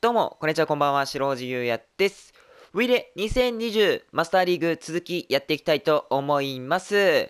どうも、こんにちは、こんばんは、白地優也です。ウィレ2020マスターリーグ続きやっていきたいと思います。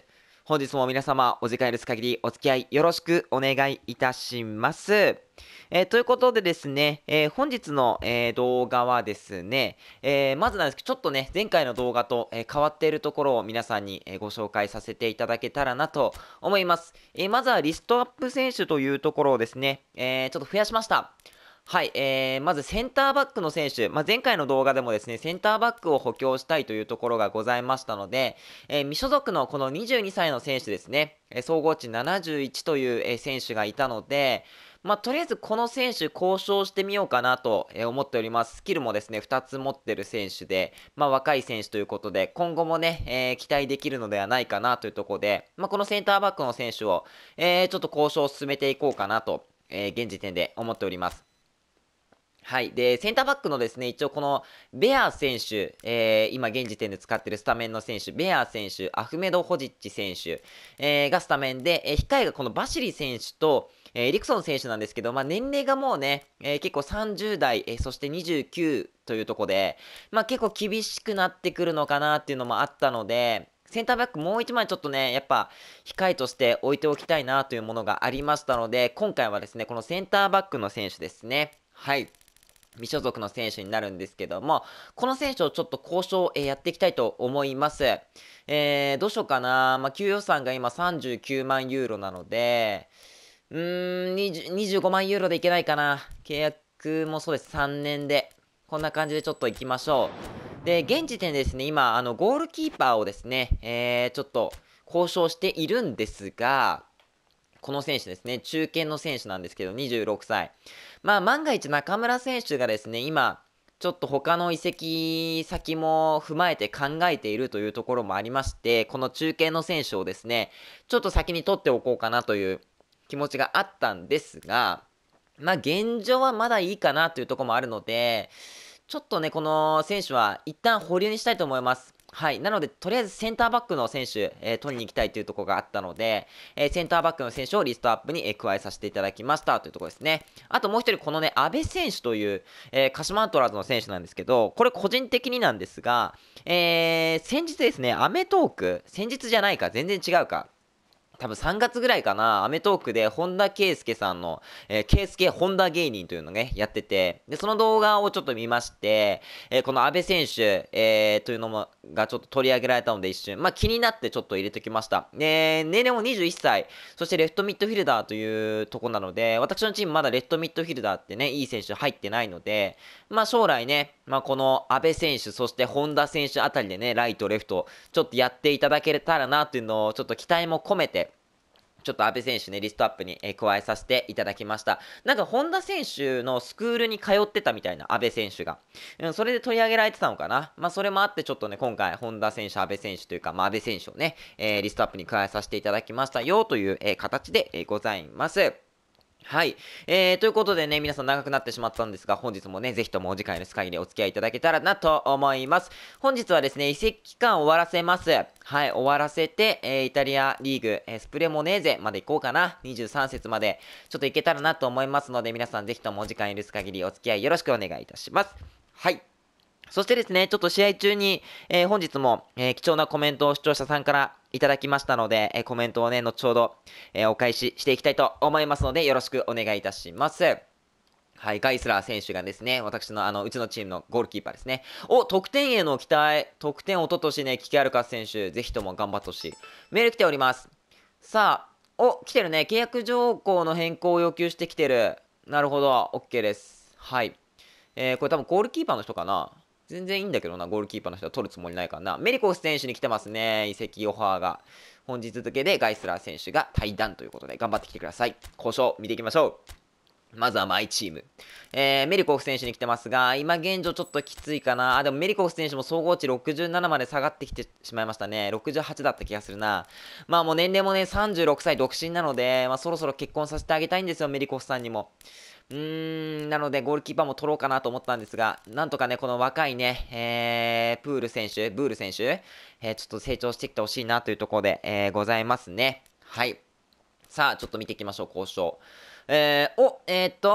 本日も皆様、お時間許す限りお付き合いよろしくお願いいたします。ということでですね、本日の、動画はですね、まずなんですけど、ちょっとね、前回の動画と、変わっているところを皆さんに、ご紹介させていただけたらなと思います。まずはリストアップ選手というところをですね、ちょっと増やしました。はい、まずセンターバックの選手、前回の動画でもですね、センターバックを補強したいというところがございましたので、未所属のこの22歳の選手ですね、総合値71という、選手がいたので、とりあえずこの選手交渉してみようかなと、思っております。スキルもですね、2つ持ってる選手で、若い選手ということで、今後もね、期待できるのではないかなというところで、このセンターバックの選手を、ちょっと交渉を進めていこうかなと、現時点で思っております。はい。で、センターバックのですね、一応このベア選手、今現時点で使ってるスタメンの選手、ベア選手、アフメド・ホジッチ選手、がスタメンで、控えがこのバシリ選手と、エリクソン選手なんですけど、年齢がもうね、結構30代、そして29というところで、結構厳しくなってくるのかなっていうのもあったので、センターバックもう一枚ちょっとね、やっぱ控えとして置いておきたいなというものがありましたので、今回はですね、このセンターバックの選手ですね。はい。未所属の選手になるんですけども、この選手をちょっと交渉、やっていきたいと思います。どうしようかな。給与予算が今39万ユーロなので、25万ユーロでいけないかな。契約もそうです。3年で。こんな感じでちょっと行きましょう。で、現時点でですね、今、ゴールキーパーをですね、ちょっと交渉しているんですが、この選手ですね、中堅の選手なんですけど、26歳。万が一中村選手がですね、今、ちょっと他の移籍先も踏まえて考えているというところもありまして、この中堅の選手をですね、ちょっと先に取っておこうかなという気持ちがあったんですが、現状はまだいいかなというところもあるので、ちょっとね、この選手は一旦保留にしたいと思います。はい。なので、とりあえずセンターバックの選手、取りに行きたいというところがあったので、センターバックの選手をリストアップに、加えさせていただきましたというところですね。あともう一人、このね、安倍選手という、鹿島アントラーズの選手なんですけど、これ個人的になんですが、先日ですね、アメトーク、先日じゃないか、全然違うか。多分3月ぐらいかな、アメトークで本田圭佑さんの、圭佑本田芸人というのね、やってて、で、その動画をちょっと見まして、この安倍選手、というのも、がちょっと取り上げられたので一瞬、気になってちょっと入れてきました。で、年齢も21歳、そしてレフトミッドフィルダーというとこなので、私のチームまだレフトミッドフィルダーってね、いい選手入ってないので、将来ね、この安倍選手、そして本田選手あたりでね、ライト、レフト、ちょっとやっていただけたらなっていうのを、ちょっと期待も込めて、ちょっと安倍選手ね、リストアップに、加えさせていただきました。なんか、本田選手のスクールに通ってたみたいな、安倍選手が。それで取り上げられてたのかな。それもあって、ちょっとね、今回、本田選手、安倍選手というか、安倍選手をね、リストアップに加えさせていただきましたよ、という、形で、ございます。はい。ということでね、皆さん長くなってしまったんですが、本日もね、ぜひともお時間の限りお付き合いいただけたらなと思います。本日はですね、移籍期間終わらせます。はい、終わらせて、イタリアリーグ、スプレモネーゼまで行こうかな。23節まで、ちょっと行けたらなと思いますので、皆さんぜひともお時間許す限りお付き合いよろしくお願いいたします。はい。そしてですね、ちょっと試合中に、本日も、貴重なコメントを視聴者さんからいただきましたので、コメントをね、後ほど、お返ししていきたいと思いますので、よろしくお願いいたします。はい、ガイスラー選手がですね、私のうちのチームのゴールキーパーですね。得点への期待、得点をおととしね、キキアルカス選手、ぜひとも頑張ってほしい。メール来ております。さあ、来てるね。契約条項の変更を要求してきてる。なるほど、OK です。はい。これ多分ゴールキーパーの人かな。全然いいんだけどな、ゴールキーパーの人は取るつもりないからな。メリコフ選手に来てますね、移籍オファーが。本日付でガイスラー選手が退団ということで、頑張ってきてください。交渉、見ていきましょう。まずはマイチーム。メリコフ選手に来てますが、今現状ちょっときついかな。でもメリコフ選手も総合値67まで下がってきてしまいましたね。68だった気がするな。もう年齢もね、36歳独身なので、そろそろ結婚させてあげたいんですよ、メリコフさんにも。なので、ゴールキーパーも取ろうかなと思ったんですが、なんとかね、この若いね、ブール選手、ちょっと成長してきてほしいなというところで、ございますね。はい。さあ、ちょっと見ていきましょう、交渉。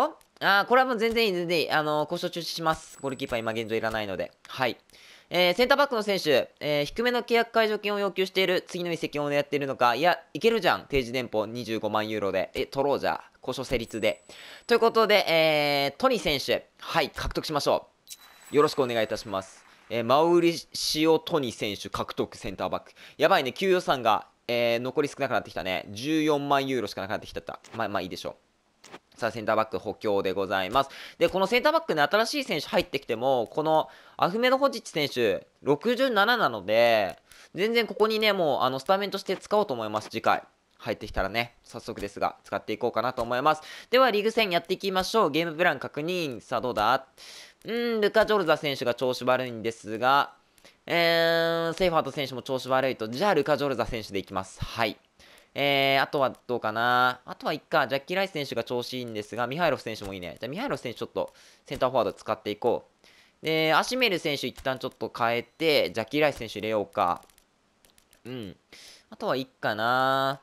これはもう全然いい、全然いい。交渉中止します。ゴールキーパー今現状いらないので。はい。センターバックの選手、低めの契約解除金を要求している、次の移籍を狙っているのか、いや、いけるじゃん、定時年俸25万ユーロで、取ろうじゃ、交渉成立で。ということで、トニ選手、はい、獲得しましょう。よろしくお願いいたします。マウリシオ・トニ選手獲得センターバック。やばいね、給与算が、残り少なくなってきたね。14万ユーロしかなくなってきたった。まあいいでしょう。さあ、センターバック補強でございます。で、このセンターバックね、新しい選手入ってきても、このアフメド・ホジッチ選手、67なので、全然ここにね、もうスタメンとして使おうと思います、次回。入ってきたらね、早速ですが、使っていこうかなと思います。では、リーグ戦やっていきましょう。ゲームプラン確認。さあ、どうだ？ルカ・ジョルザ選手が調子悪いんですが、セイファート選手も調子悪いと、じゃあ、ルカ・ジョルザ選手でいきます。はい。あとはどうかな。あとはいっか。ジャッキー・ライス選手が調子いいんですが、ミハイロフ選手もいいね。じゃあ、ミハイロフ選手ちょっとセンターフォワード使っていこう。で、アシメル選手一旦ちょっと変えて、ジャッキー・ライス選手入れようか。あとはいっかな。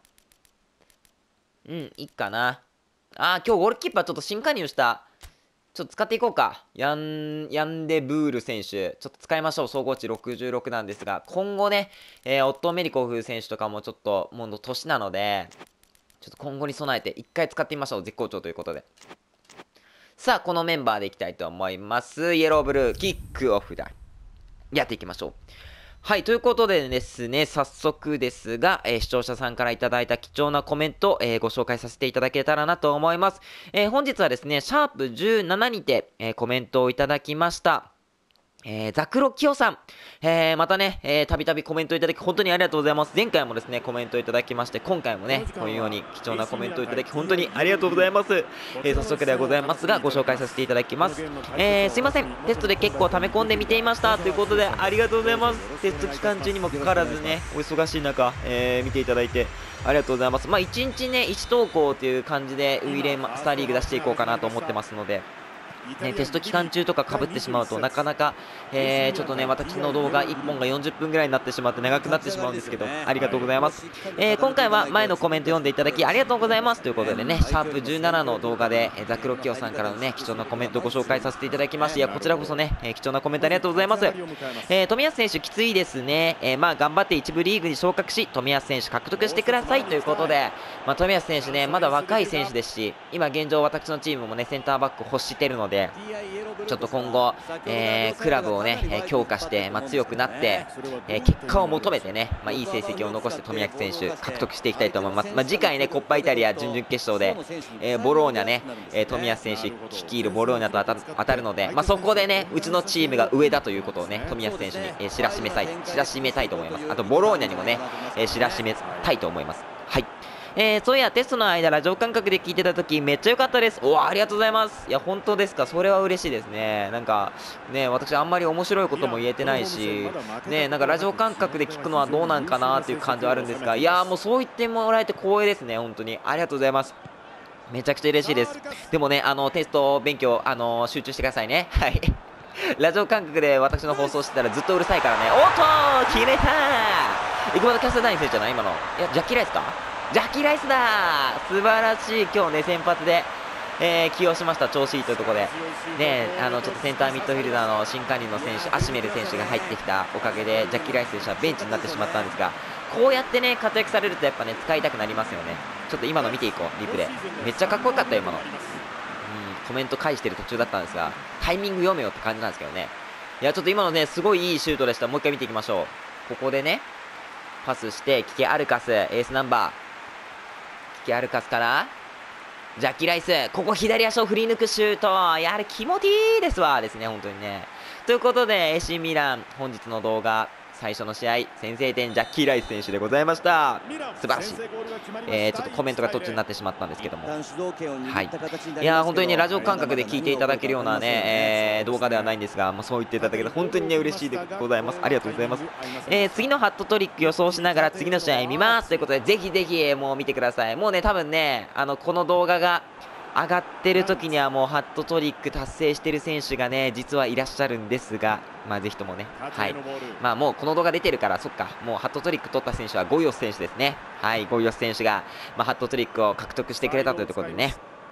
いっかな。今日ゴールキーパーちょっと新加入した。ちょっと使っていこうか。ヤンデブール選手。ちょっと使いましょう。総合値66なんですが、今後ね、オットー・メリコフ選手とかもちょっと、もう年なので、ちょっと今後に備えて一回使ってみましょう。絶好調ということで。さあ、このメンバーでいきたいと思います。イエローブルー、キックオフだ。やっていきましょう。はい、ということでですね、早速ですが、視聴者さんからいただいた貴重なコメント、ご紹介させていただけたらなと思います。本日はですね、シャープ17にて、コメントをいただきました。ザクロキヨさん、またね、たびたびコメントいただき本当にありがとうございます。前回もですね、コメントいただきまして、今回もね、このように貴重なコメントをいただき本当にありがとうございます。早速ではございますが、ご紹介させていただきます。すいません、テストで結構溜め込んで見ていましたということで、ありがとうございます。テスト期間中にもかかわらずね、お忙しい中、見ていただいてありがとうございます。1日ね、1投稿という感じで、ウィレマスターリーグ出していこうかなと思ってますので、ね、テスト期間中とか被ってしまうとなかなか、ちょっとね私の動画1本が40分ぐらいになってしまって長くなってしまうんですけど、ありがとうございます。今回は前のコメント読んでいただきありがとうございますということでね、シャープ17の動画で、ザクロキヨさんからのね貴重なコメントをご紹介させていただきまして、いやこちらこそね、貴重なコメントありがとうございます。冨安選手きついですね、頑張って一部リーグに昇格し冨安選手獲得してくださいということで、冨安選手ねまだ若い選手ですし、今現状私のチームもねセンターバック欲してるので、ちょっと今後、クラブをね、強化して、強くなって、結果を求めてね、いい成績を残して冨安選手獲得していきたいと思います。次回ね、コッパイタリア準々決勝で、ボローニャね、冨安選手率いるボローニャと当たるので、そこでね、うちのチームが上だということをね、冨安選手に、知らしめたいと思います。あと、ボローニャにもね、知らしめたいと思います。はい。そういやテストの間ラジオ感覚で聞いてた時めっちゃ良かったです。ありがとうございます。いや本当ですか、それは嬉しいですね。なんかね、私あんまり面白いことも言えてないしね、なんかラジオ感覚で聞くのはどうなんかなっていう感じはあるんですが、いやもうそう言ってもらえて光栄ですね。本当にありがとうございます。めちゃくちゃ嬉しいです。でもね、テスト勉強集中してくださいね。はいラジオ感覚で私の放送してたらずっとうるさいからね。おっと決めたー。生駒のキャスターダイン選手じゃない今の。いやジャッキーライスか、ジャッキーライスだー。素晴らしい。今日ね先発で、起用しました。調子いいというところでね、ちょっとセンターミッドフィルダーの新加入の選手アシメル選手が入ってきたおかげでジャッキーライス選手はベンチになってしまったんですが、こうやってね活躍されるとやっぱね使いたくなりますよね。ちょっと今の見ていこうリプレイ。めっちゃかっこよかったよ今の。コメント返してる途中だったんですが、タイミング読めよって感じなんですけどね。いやちょっと今のねすごいいいシュートでした。もう一回見ていきましょう。ここでねパスしてキケアルカスエースナンバーキケアルカスからジャッキーライス、ここ左足を振り抜くシュート、やはり気持ちいいですわですね本当にね。ということで AC ミラン本日の動画最初の試合先制点ジャッキーライス選手でございました。素晴らしい。ちょっとコメントが途中になってしまったんですけども、はい、いや本当にねラジオ感覚で聞いていただけるようなね、動画ではないんですが、そう言っていただけて本当にね嬉しいでございます。ありがとうございます。次のハットトリック予想しながら次の試合見ますということで、ぜひぜひもう見てください。もうね多分ねこの動画が上がってる時にはもうハットトリック達成してる選手がね実はいらっしゃるんですが、ぜひともね、はい、もうこの動画出てるから、そっか、もうハットトリック取った選手はゴイオス選手ですね。はい、ゴイオス選手が、ハットトリックを獲得してくれたというところでね、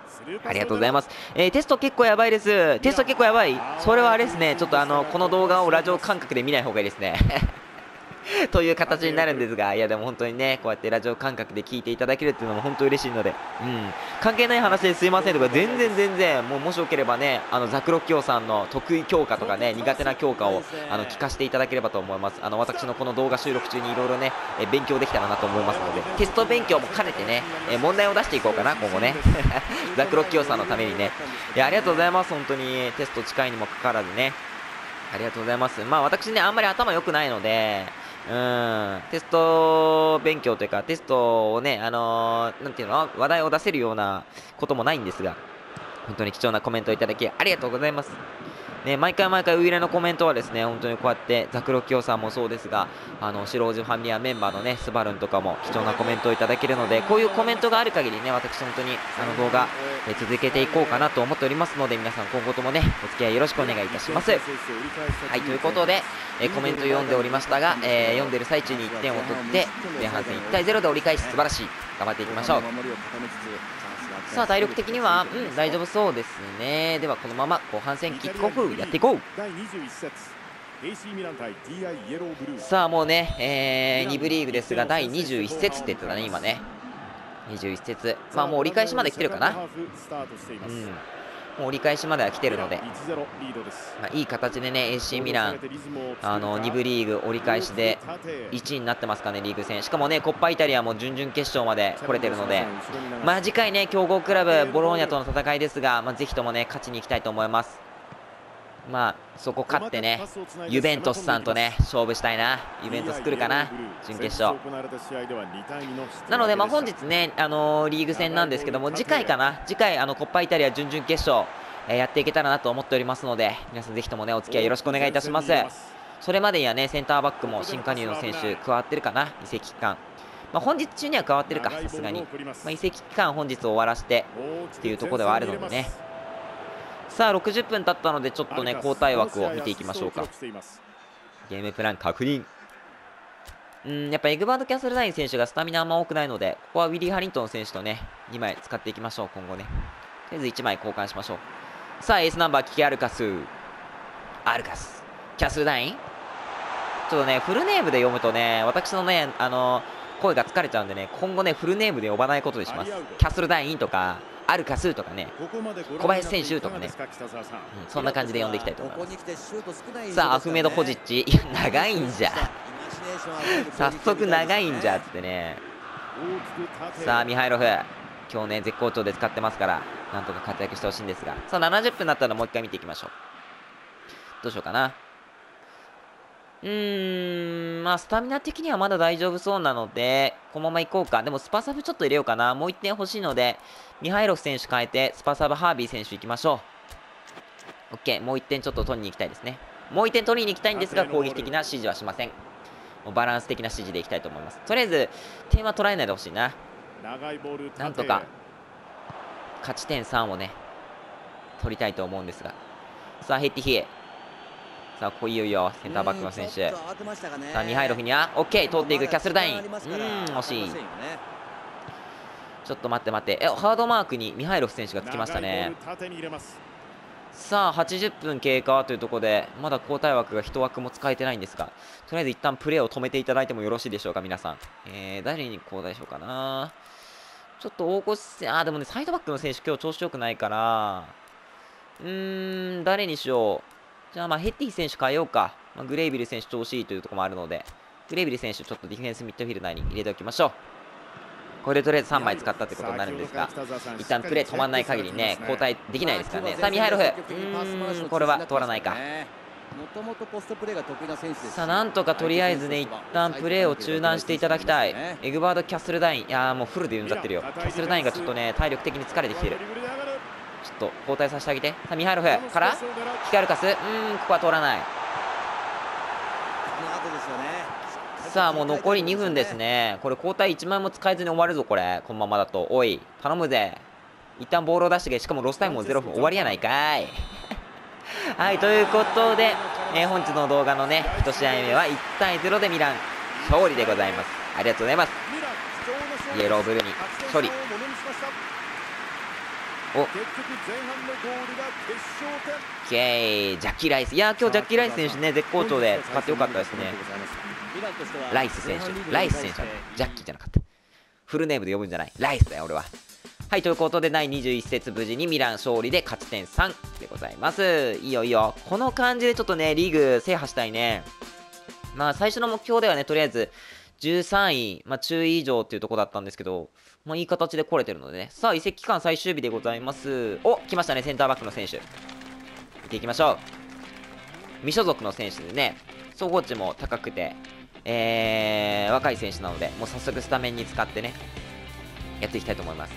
ありがとうございます。テスト結構やばいです。テスト結構やばい。それはあれですね。ちょっとこの動画をラジオ感覚で見ない方がいいですね。という形になるんですが、いやでも本当にね、こうやってラジオ感覚で聞いていただけるっていうのも本当嬉しいので、関係ない話ですいませんとか、全然、もしよければね、ザクロッキオさんの得意教科とかね、苦手な教科を聞かせていただければと思います。私のこの動画収録中にいろいろね、勉強できたらなと思いますので、テスト勉強も兼ねてね、問題を出していこうかな、今後ね。ザクロッキオさんのためにね。いや、ありがとうございます、本当に。テスト近いにもかかわらずね。ありがとうございます。まあ私ね、あんまり頭良くないので、テスト勉強というか、テストをね、なんていうの、話題を出せるようなこともないんですが、本当に貴重なコメントをいただき、ありがとうございます。ね、毎回ウイイレのコメントはですね、本当にこうやって、ザクロキオさんもそうですが、白王子ファミリアメンバーのね、スバルンとかも貴重なコメントをいただけるので、こういうコメントがある限りね、私本当に動画、続けていこうかなと思っておりますので、皆さん今後ともね、お付き合いよろしくお願いいたします。はい、ということで、コメント読んでおりましたが、読んでる最中に1点を取って、前半戦1対0で折り返し、素晴らしい。頑張っていきましょう。さあ体力的には、大丈夫そうですね。ではこのまま後半戦キックオフやっていこう。さあもうね、2部リーグですが第21節って言ってたね今ね。21節、まあもう折り返しまで来てるかな。もう折り返しまでは来てるので、まあ、いい形でね AC ミラン2部リーグ折り返しで1位になってますかね、リーグ戦。しかもねコッパイタリアも準々決勝まで来れてるので、まあ次回ね強豪クラブボローニャとの戦いですが、まあ、ぜひともね勝ちに行きたいと思います。まあそこ勝ってねユベントスさんとね勝負したいな。ユベントス来るかな準決勝なので、まあ本日ねリーグ戦なんですけども、次回かな、次回コッパイタリア準々決勝、やっていけたらなと思っておりますので、皆さんぜひともねお付き合いよろしくお願いいたします。それまでにはねセンターバックも新加入の選手加わってるかな、移籍期間。まあ本日中には加わってるか、さすがに、まあ、移籍期間本日終わらせてっていうところではあるのでね。さあ60分経ったのでちょっとね交代枠を見ていきましょうか。ゲームプラン確認。やっぱエグバード・キャッスルダイン選手がスタミナあんま多くないので、ここはウィリー・ハリントン選手とね2枚使っていきましょう。今後ねとりあえず1枚交換しましょう。さあエースナンバーキキ・アルカス、キャッスルダイン、ちょっとねフルネームで読むとね私のね声が疲れちゃうんでね、今後ねフルネームで呼ばないことにします。キャッスルダインとかアルカスとかね、小林選手とかね、そんな感じで呼んでいきたいと思います。さあアフメド・ホジッチ、いや長いんじゃ早速長いんじゃっつってね。さあミハイロフ、今日ね絶好調で使ってますから、なんとか活躍してほしいんですが、さあ70分になったらもう一回見ていきましょう。どうしようかな。まあスタミナ的にはまだ大丈夫そうなのでこのまま行こうか。でもスパサブちょっと入れようかな。もう1点欲しいのでミハイロフ選手変えてスパサブハービー選手行きましょう。 OK、 もう1点ちょっと取りに行きたいですね。もう1点取りに行きたいんですが攻撃的な指示はしません。もうバランス的な指示でいきたいと思います。とりあえず点は取られないでほしいな。なんとか勝ち点3をね取りたいと思うんですが、さあヘッティヒエ、さあここいよいよセンターバックの選手、さあミハイロフには OK 通っていくキャッスルダイン、惜しい。ちょっと待ってハードマークにミハイロフ選手がつきましたね。さあ80分経過というところでまだ交代枠が1枠も使えてないんですが、とりあえず一旦プレーを止めていただいてもよろしいでしょうか皆さん。誰に交代しようかな。ちょっと大越選手、でもねサイドバックの選手今日調子良くないから誰にしよう。じゃあまあヘッティ選手変えようか。グレイビル選手調子いいというところもあるので、グレイビル選手ちょっとディフェンスミッドフィルダーに入れておきましょう。これでとりあえず3枚使ったってことになるんですが、一旦プレー止まらない限りね交代できないですからね。さあミハイロフ、これは通らないか。さあなんとかとりあえずね一旦プレーを中断していただきたい。エグバード・キャッスルダイン、いやもうフルで読んじゃってるよ。キャッスルダインがちょっとね体力的に疲れてきてる。ちょっと交代させてあげて。さあミハイロフからキキアルカス、ここは通らない。さあもう残り2分ですね。これ交代1枚も使えずに終わるぞこれ、このままだと。おい頼むぜ、一旦ボールを出してけ。しかもロスタイムも0分終わりやないかいはいということで、本日の動画のね1試合目は1対0でミラン勝利でございます。ありがとうございます。イエローブルーに勝利。 お、オッケー、ジャッキー・ライス。いやー、今日ジャッキー・ライス選手ね、絶好調で使ってよかったですね。ライス選手、ライス選手、ジャッキーじゃなかった。フルネームで呼ぶんじゃない。ライスだよ、俺は。はい、ということで、第21節無事にミラン勝利で勝ち点3でございます。いいよいいよ。この感じでちょっとね、リーグ制覇したいね。まあ、最初の目標ではね、とりあえず、13位、まあ、中位以上っていうところだったんですけど、まあ、いい形で来れてるのでね。さあ、移籍期間最終日でございます。お、来ましたね、センターバックの選手。見ていきましょう。未所属の選手でね、総合値も高くて、若い選手なので、もう早速スタメンに使ってね、やっていきたいと思います。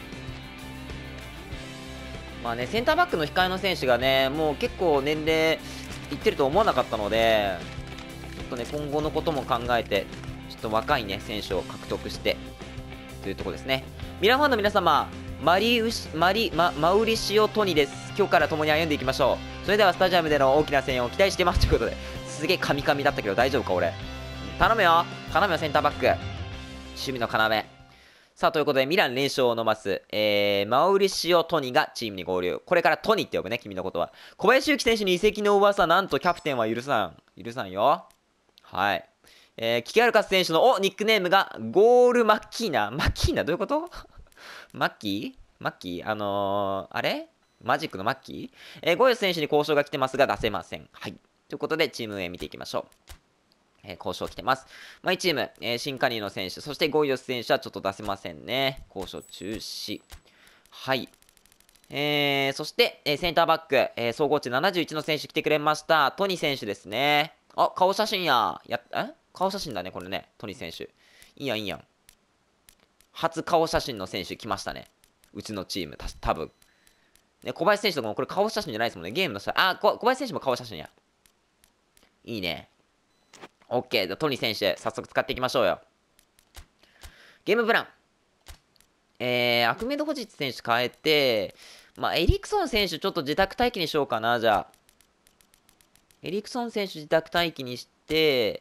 まあね、センターバックの控えの選手がね、もう結構年齢いってると思わなかったので、ちょっとね、今後のことも考えて、ちょっと若いね、選手を獲得して、というところですね。ミランファンの皆様、マウリシオ・トニです。今日から共に歩んでいきましょう。それではスタジアムでの大きな声援を期待してますということで、すげえカミカミだったけど大丈夫か俺。頼むよセンターバック。守備の要。さあ、ということで、ミラン連勝を伸ばす、マウリシオ・トニがチームに合流。これからトニって呼ぶね、君のことは。小林祐希選手に移籍の噂、なんとキャプテンは許さんよ。はい。キキアルカス選手の、ニックネームが、ゴールマッキーナ。マッキーナどういうことマッキーあれマジックのマッキーゴーヨス選手に交渉が来てますが出せません。はい。ということで、チーム運営見ていきましょう。交渉来てます。1チーム、新加入の選手、そしてゴーヨス選手はちょっと出せませんね。交渉中止。はい。そして、センターバック、総合値71の選手来てくれました。トニ選手ですね。あ、顔写真や。顔写真だね、これね。トニ選手。いいやん。初顔写真の選手来ましたね。うちのチーム、多分。ね、小林選手とかもこれ顔写真じゃないですもんね。ゲームの下。小林選手も顔写真や。いいね。OK。じゃあトニ選手、早速使っていきましょうよ。ゲームプラン。アクメド・ホジッチ選手変えて、エリクソン選手ちょっと自宅待機にしようかな、じゃあ。エリクソン選手自宅待機にして、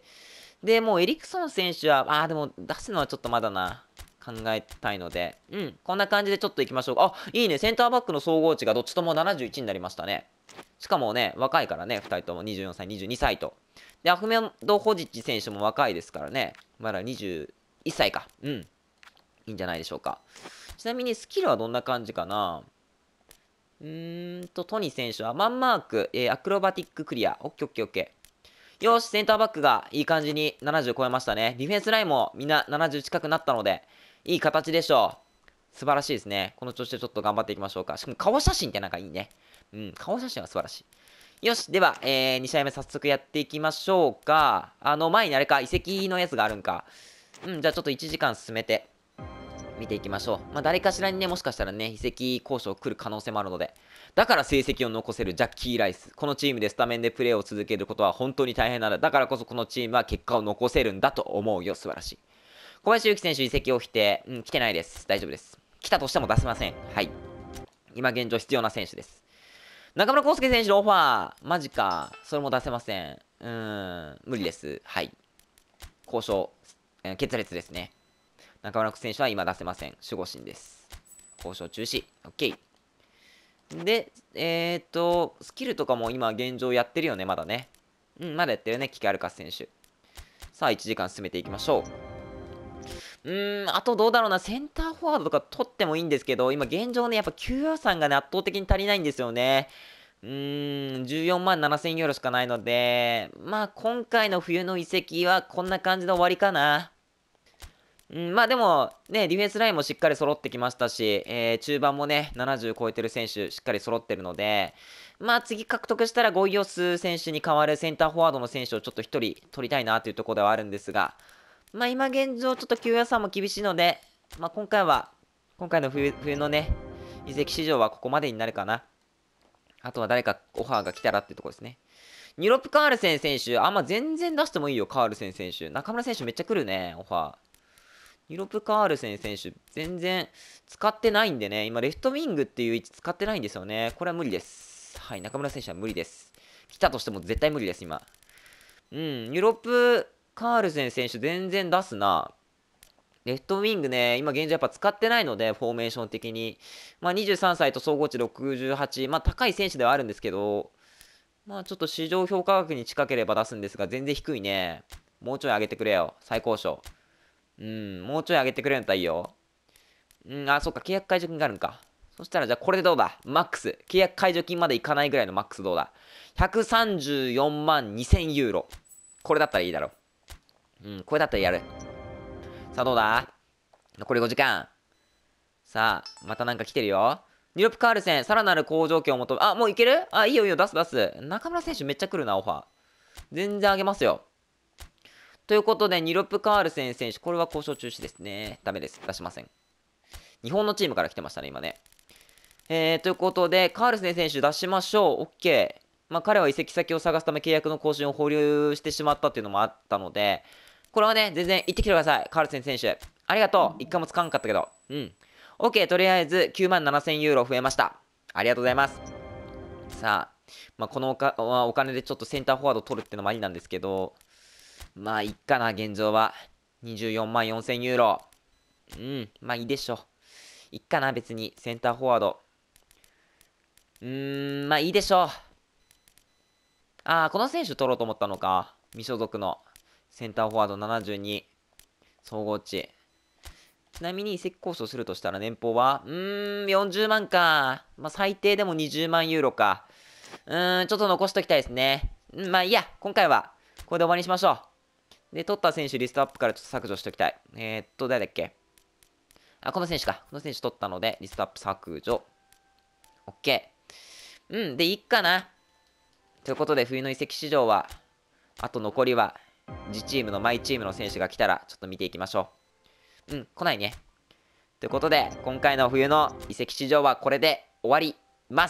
で、もうエリクソン選手は、でも出すのはちょっとまだな。考えたいので、こんな感じでちょっといきましょうか。いいね。センターバックの総合値がどっちとも71になりましたね。しかもね、若いからね、2人とも24歳、22歳と。で、アフメド・ホジッチ選手も若いですからね。まだ21歳か。いいんじゃないでしょうか。ちなみにスキルはどんな感じかな。トニー選手はマンマーク、アクロバティッククリア。オッケーオッケーオッケー。よし、センターバックがいい感じに70超えましたね。ディフェンスラインもみんな70近くなったので、いい形でしょう。素晴らしいですね。この調子でちょっと頑張っていきましょうか。しかも顔写真ってなんかいいね。顔写真は素晴らしい。よし、では、2試合目早速やっていきましょうか。前にあれか、移籍のやつがあるんか。じゃあちょっと1時間進めて、見ていきましょう。誰かしらにね、もしかしたらね、移籍交渉来る可能性もあるので、だから成績を残せるジャッキー・ライス。このチームでスタメンでプレーを続けることは本当に大変なんだ。だからこそこのチームは結果を残せるんだと思うよ。素晴らしい。小林祐希選手移籍を否定。来てないです。大丈夫です。来たとしても出せません。はい。今現状必要な選手です。中村康介選手のオファー。マジか。それも出せません。無理です。はい。交渉、決裂ですね。中村選手は今出せません。守護神です。交渉中止。OK。で、スキルとかも今現状やってるよね、まだね。まだやってるね、キキアルカス選手。さあ、1時間進めていきましょう。あとどうだろうな、センターフォワードとか取ってもいいんですけど、今現状ね、やっぱ QR さんがね、圧倒的に足りないんですよね。14万7000ユーロしかないので、今回の冬の移籍はこんな感じで終わりかな。でも、ね、ディフェンスラインもしっかり揃ってきましたし、中盤もね、70超えてる選手、しっかり揃ってるので、次獲得したらゴイオス選手に代わるセンターフォワードの選手をちょっと1人取りたいなというところではあるんですが、今現状ちょっと給与差も厳しいので、今回の冬のね、移籍市場はここまでになるかな。あとは誰かオファーが来たらっていうところですね。ニュロプ・カールセン選手、全然出してもいいよ、カールセン選手。中村選手めっちゃ来るね、オファー。ニュロプ・カールセン選手、全然使ってないんでね、今、レフトウィングっていう位置使ってないんですよね。これは無理です。はい、中村選手は無理です。来たとしても絶対無理です、今。ニュロプ・カールセン選手、全然出すな。 レフトウィングね、今現状やっぱ使ってないので、フォーメーション的に。まあ23歳と総合値68、まあ高い選手ではあるんですけど、まあちょっと市場評価額に近ければ出すんですが、全然低いね。もうちょい上げてくれよ。最高賞。うん、もうちょい上げてくれるんだったらいいよ。うん、あ、そっか、契約解除金があるんか。そしたらじゃあこれでどうだマックス。契約解除金までいかないぐらいのマックスどうだ？ 134 万2000ユーロ。これだったらいいだろう。うん、これだったらやる。さあどうだ？残り5時間。さあ、またなんか来てるよ。ニロプ・カールセン、さらなる好条件を求め、あ、もういける？あ、いいよいいよ、出す出す。中村選手めっちゃ来るな、オファー。全然あげますよ。ということで、ニロプ・カールセン選手、これは交渉中止ですね。ダメです。出しません。日本のチームから来てましたね、今ね。ということで、カールセン選手出しましょう。OK。まあ、彼は移籍先を探すため契約の更新を保留してしまったっていうのもあったので、これはね、全然行ってきてください。カールセン選手。ありがとう。一回も使わんかったけど。うん。OK。とりあえず、9万7000ユーロ増えました。ありがとうございます。さあ、まあ、このお金でちょっとセンターフォワード取るってのもありなんですけど、まあ、いっかな、現状は。24万4000ユーロ。うん、まあいいでしょう。いっかな、別に。センターフォワード。まあいいでしょう。ああ、この選手取ろうと思ったのか。未所属のセンターフォワード72、総合値。ちなみに移籍交渉するとしたら年俸は40万か。まあ最低でも20万ユーロか。ちょっと残しときたいですね。まあいいや、今回はこれで終わりにしましょう。で、取った選手リストアップからちょっと削除しておきたい。誰だっけ？あ、この選手か。この選手取ったので、リストアップ削除。OK。で、いいかな。ということで、冬の移籍市場は、あと残りは、自チームのマイチームの選手が来たら、ちょっと見ていきましょう。来ないね。ということで、今回の冬の移籍市場はこれで終わります。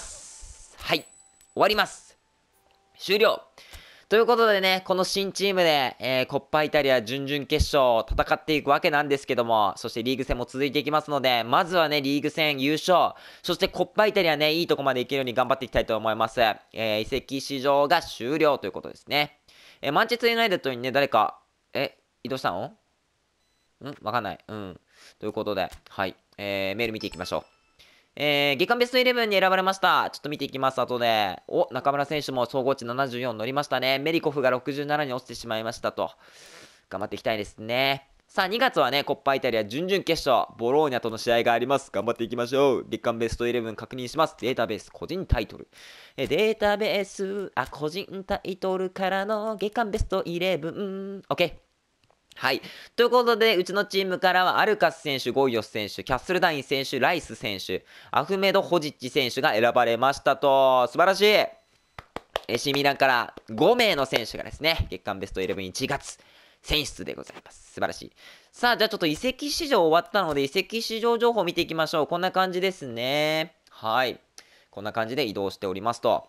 はい。終わります。終了。ということでね、この新チームで、コッパイタリア準々決勝を戦っていくわけなんですけども、そしてリーグ戦も続いていきますので、まずはね、リーグ戦優勝、そしてコッパイタリアね、いいとこまでいけるように頑張っていきたいと思います。移籍市場が終了ということですね。マンチェスターユナイテッドにね、誰か、移動したの？わかんない。ということで、はい。メール見ていきましょう。月間ベストイレブンに選ばれました。ちょっと見ていきます、後で。中村選手も総合値74乗りましたね。メリコフが67に落ちてしまいましたと。頑張っていきたいですね。さあ、2月はね、コッパイタリア準々決勝、ボローニャとの試合があります。頑張っていきましょう。月間ベストイレブン確認します。データベース、個人タイトル。データベース、個人タイトルからの月間ベストイレブン。OK。はい。ということで、うちのチームからは、アルカス選手、ゴイヨス選手、キャッスルダイン選手、ライス選手、アフメド・ホジッチ選手が選ばれましたと。素晴らしい。AC ミランから5名の選手がですね、月間ベスト11 1月選出でございます。素晴らしい。さあ、じゃあちょっと移籍市場終わったので、移籍市場情報を見ていきましょう。こんな感じですね。はい。こんな感じで移動しておりますと。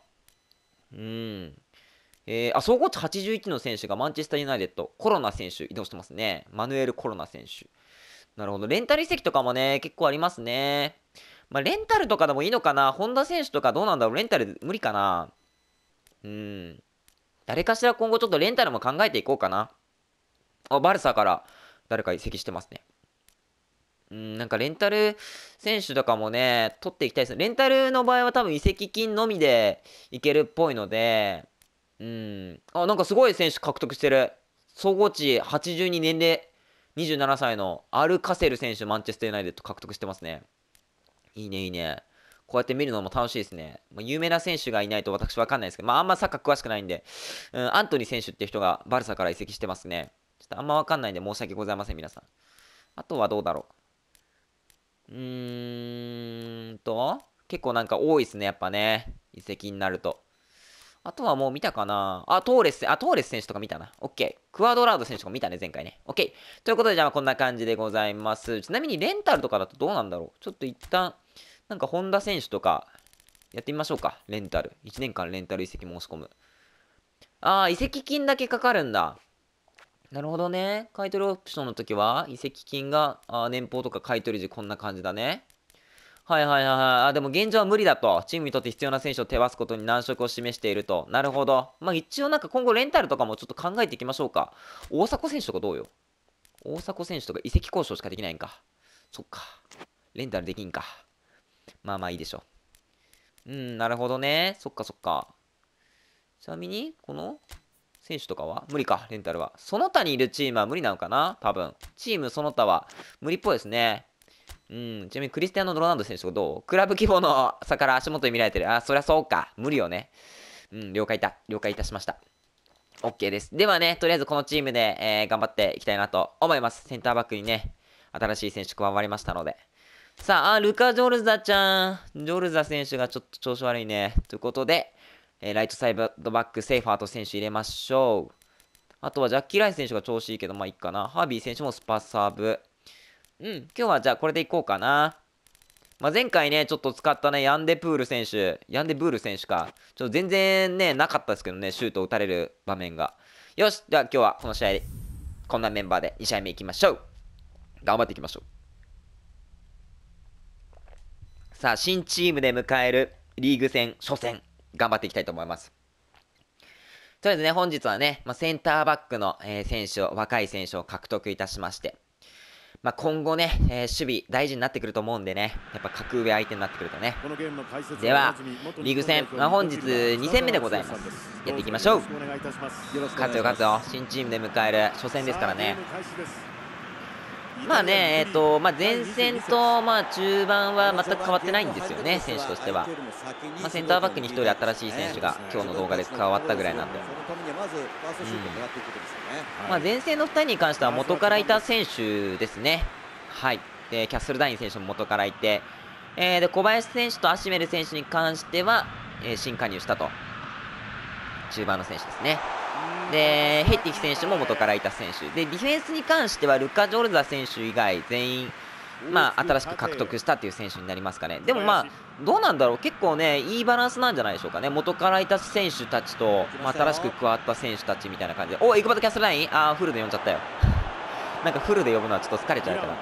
総合値81の選手がマンチェスターユナイテッド、コロナ選手移動してますね。マヌエル・コロナ選手。なるほど。レンタル移籍とかもね、結構ありますね。まあ、レンタルとかでもいいのかな？本田選手とかどうなんだろう？レンタル無理かな？誰かしら今後ちょっとレンタルも考えていこうかな。バルサから誰か移籍してますね。なんかレンタル選手とかもね、取っていきたいです。レンタルの場合は多分移籍金のみでいけるっぽいので、なんかすごい選手獲得してる。総合値82年齢27歳のアルカセル選手、マンチェスターユナイテッド獲得してますね。いいね、いいね。こうやって見るのも楽しいですね。有名な選手がいないと私わかんないですけど、あんまサッカー詳しくないんで、アントニー選手っていう人がバルサから移籍してますね。ちょっとあんまわかんないんで申し訳ございません、皆さん。あとはどうだろ結構なんか多いですね、やっぱね。移籍になると。あとはもう見たかなトーレス選手とか見たな。オッケー。クワドラード選手とか見たね、前回ね。オッケー。ということで、じゃあこんな感じでございます。ちなみにレンタルとかだとどうなんだろう。ちょっと一旦、なんか本田選手とか、やってみましょうか。レンタル。1年間レンタル移籍申し込む。移籍金だけかかるんだ。なるほどね。買い取りオプションの時は、移籍金が、年俸とか買い取り時こんな感じだね。はいはいはいはい。でも現状は無理だと。チームにとって必要な選手を手放すことに難色を示していると。なるほど。まあ一応なんか今後レンタルとかもちょっと考えていきましょうか。大迫選手とかどうよ？ 大迫選手とか移籍交渉しかできないんか。そっか。レンタルできんか。まあまあいいでしょう。なるほどね。そっかそっか。ちなみに、この選手とかは無理か、レンタルは。その他にいるチームは無理なのかな多分。チームその他は無理っぽいですね。ちなみにクリスティアーノ・ロナウド選手とどう？クラブ規模の差から足元に見られてる。あ、そりゃそうか。無理よね。了解いたしました。OK です。ではね、とりあえずこのチームで、頑張っていきたいなと思います。センターバックにね、新しい選手加わりましたので。さあ、ルカ・ジョルザちゃん。ジョルザ選手がちょっと調子悪いね。ということで、ライトサイドバック、セイファーと選手入れましょう。あとはジャッキー・ライス選手が調子いいけど、まあいいかな。ハービー選手もスパサーブ。今日はじゃあこれでいこうかな。まあ、前回ね、ちょっと使ったね、ヤンデブール選手か。ちょっと全然ね、なかったですけどね、シュート打たれる場面が。よし、じゃあ今日はこの試合で、こんなメンバーで2試合目いきましょう。頑張っていきましょう。さあ、新チームで迎えるリーグ戦初戦、頑張っていきたいと思います。とりあえずね、本日はね、センターバックの、若い選手を獲得いたしまして、今後ね、守備大事になってくると思うんでね、やっぱ格上相手になってくるとね。では、リーグ戦、本日2戦目でございます。やっていきましょう。勝つよ。新チームで迎える初戦ですからね。前線と、中盤は全く変わってないんですよね、選手としては。センターバックに1人新しい選手が今日の動画で加わったぐらいなんで。前線の2人に関しては元からいた選手ですね。はい。で、キャッスルダイン選手も元からいて、で、小林選手とアシメル選手に関しては、新加入したと。中盤の選手ですね。で、ヘッティキ選手も元からいた選手。で、ディフェンスに関しては、ルカ・ジョルザ選手以外、全員、新しく獲得したっていう選手になりますかね。でもどうなんだろう。結構ね、いいバランスなんじゃないでしょうかね。元からいた選手たちと、新しく加わった選手たちみたいな感じで。エクバトキャストラインフルで呼んじゃったよ。なんかフルで呼ぶのはちょっと疲れちゃうから。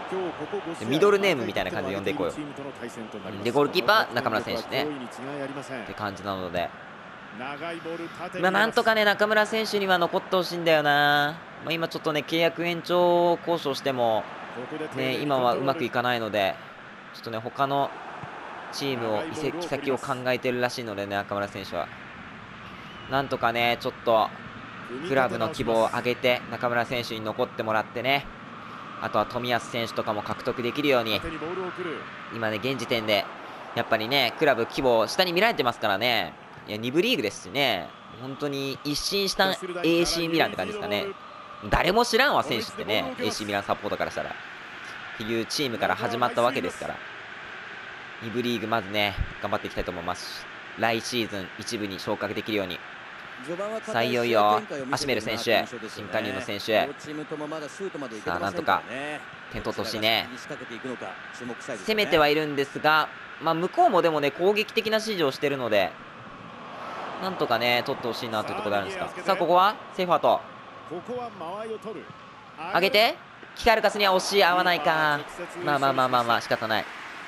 ミドルネームみたいな感じで呼んでいこうよ。で、ゴールキーパー、中村選手ね。って感じなので。なんとかね、中村選手には残ってほしいんだよな。今ちょっとね、契約延長交渉しても、ね、今はうまくいかないので、ちょっとね、他のチームを移籍先を考えてるらしいのでね、中村選手は。なんとかね、ちょっと、クラブの規模を上げて、中村選手に残ってもらってね、あとは冨安選手とかも獲得できるように、今ね、現時点で、やっぱりね、クラブ規模下に見られてますからね。いや、2部リーグですしね、本当に一新した AC ミランって感じですかね。誰も知らんわ、選手ってね、AC ミランサポートからしたら。っていうチームから始まったわけですから、2部リーグまずね、頑張っていきたいと思います。来シーズン1部に昇格できるように。さあ、いよいよ、アシメル選手、新加入の選手。さあ、なんとか、点取ってほしいね。攻めてはいるんですが、向こうもでもね、攻撃的な指示をしてるので、なんとかね、取ってほしいなというところであるんですが。さあ、ここは、セーファーと。上げて、キカルカスには惜しい、合わないか。仕方ない。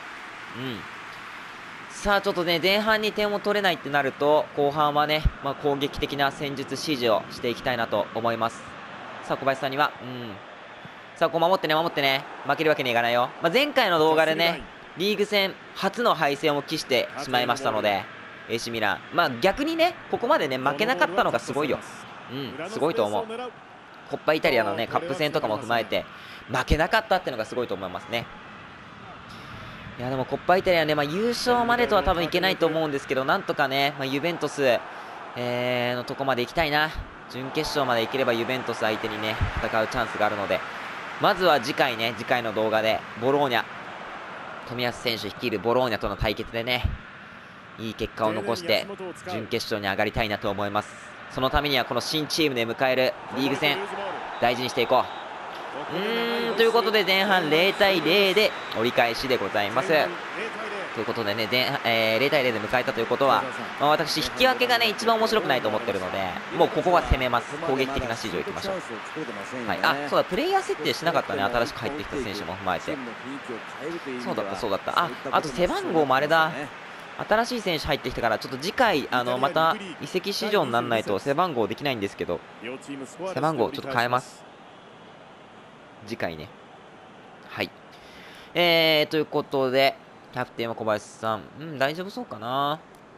さあ、ちょっとね、前半に点を取れないってなると、後半はね、攻撃的な戦術指示をしていきたいなと思います。さあ、小林さんには、さあ、こう守ってね、負けるわけにいかないよ。前回の動画でね、リーグ戦初の敗戦を喫してしまいましたので、AC ミラン。逆にね、ここまでね、負けなかったのがすごいよ。すごいと思う。コッパイタリアのね、カップ戦とかも踏まえて、負けなかったっていうのがすごいと思いますね。いや、でもコッパイタリアね、優勝までとは多分いけないと思うんですけど、なんとかね、ユベントス、のとこまで行きたいな。準決勝まで行ければユベントス相手にね、戦うチャンスがあるので、まずは次回の動画で、ボローニャ、冨安選手率いるボローニャとの対決でね、いい結果を残して準決勝に上がりたいなと思います。そのためにはこの新チームで迎えるリーグ戦大事にしていこう。ということで前半0対0で折り返しでございます。ということでね、0対0で迎えたということは、私引き分けがね一番面白くないと思ってるので、もうここは攻めます。攻撃的な指示をいきましょう。はい、そうだ、プレイヤー設定しなかったね。新しく入ってきた選手も踏まえて。そうだった。あと背番号もあれだ。新しい選手入ってきてからちょっと次回また移籍市場にならないと背番号できないんですけど、背番号ちょっと変えます。 次回ね。はい。ということで、キャプテンは小林さん。大丈夫そうかな。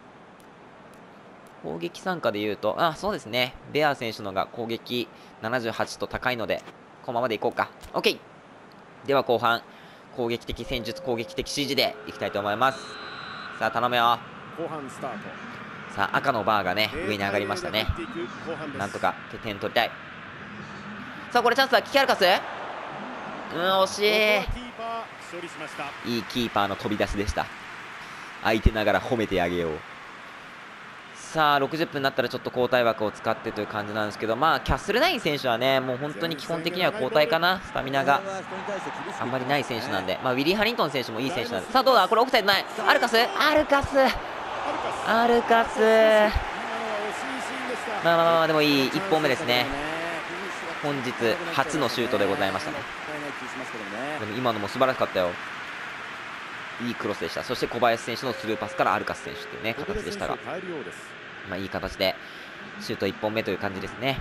攻撃参加で言うと、そうですね。ベア選手のが攻撃78と高いので、このままでいこうか。OK! では後半、攻撃的戦術、攻撃的指示でいきたいと思います。さあ、頼むよ。 後半スタート。 さあ、赤のバーがね、上に上がりましたね。なんとか点取りたい。さあ、これチャンスはキキアルカス。惜しい。いいキーパーの飛び出しでした。相手ながら褒めてあげよう。さあ、60分になったらちょっと交代枠を使ってという感じなんですけど、キャッスルナイン選手はね、もう本当に基本的には交代かな。スタミナがあんまりない選手なんで、ウィリー・ハリントン選手もいい選手なんで。さあ、どうだ、これオフサイドない。アルカスでもいい1本目ですね。本日初のシュートでございましたね。でも今のも素晴らしかったよ。いいクロスでした。そして小林選手のスルーパスからアルカス選手というね、形でしたが、いい形でシュート1本目という感じですね。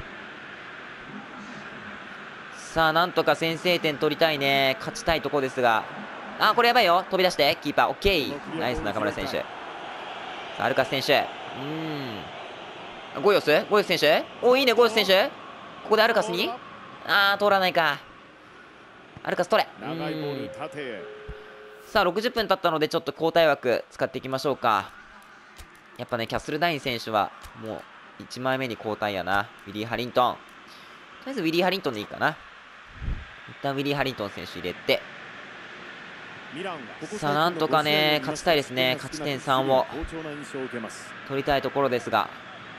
さあ、なんとか先制点取りたいね。勝ちたいところですが、これやばいよ。飛び出してキーパー OK。 ナイス中村選手。さあ、アルカス選手、ゴイオス選手、いいね、ゴイオス選手。ここでアルカスに通らないか。アルカス取れ。さあ、60分経ったのでちょっと交代枠使っていきましょうか。やっぱね、キャッスルダイン選手はもう1枚目に交代やな。ウィリー・ハリントン、とりあえずウィリー・ハリントンでいいかな。一旦ウィリー・ハリントン選手入れて、さあ、なんとかね勝ちたいですね。勝ち点3を取りたいところですが、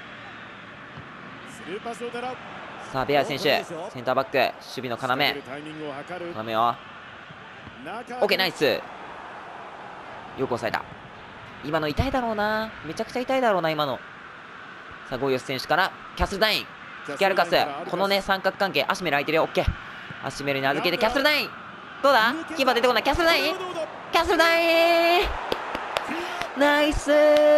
さあ、ベア選手、センターバック、守備の要よ。 OK、 ナイス。よく抑えた。今の痛いだろうな。めちゃくちゃ痛いだろうな、今の。さあ、ゴイオス選手からキャッスルダイン、キキアルカス。このね、三角関係、アシメル空いてるよ。 OK、 アシメルに預けてキャッスルダイン。どうだ、キーパー出てこない。キャッスルダインナイス。